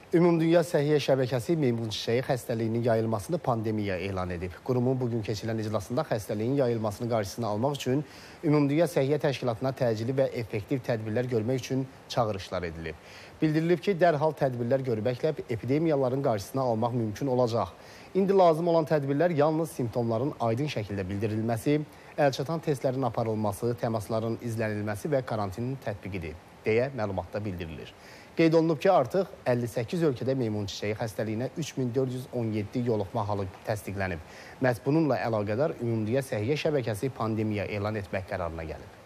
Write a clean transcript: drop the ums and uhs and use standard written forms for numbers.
Ümumdünya Səhiyyə Şəbəkəsi meymun çiçəyi xəstəliyinin yayılmasını pandemiya elan edib. Qurumun bugün keçirilən iclasında xəstəliyin yayılmasını qarşısını almaq üçün Ümumdünya Səhiyyə Təşkilatına təcili və effektiv tədbirlər görmək üçün çağırışlar edilib. Bildirilib ki, dərhal tədbirlər görməklə epidemiyaların qarşısını almaq mümkün olacaq. İndi lazım olan tədbirlər yalnız simptomların aydın şəkildə bildirilməsi, əlçatan testlərin aparılması, təmasların izlənilməsi və karantinin tətbiqidir, deyə məlumatda bildirilir. Qeyd olunub ki, artıq 58 ölkədə meymun çiçəyi xəstəliyinə 3417 yoluxma halı təsdiqlənib. Məhz bununla əlaqədar Ümumdünya Səhiyyə Şəbəkəsi pandemiya elan etmək qərarına gəlib.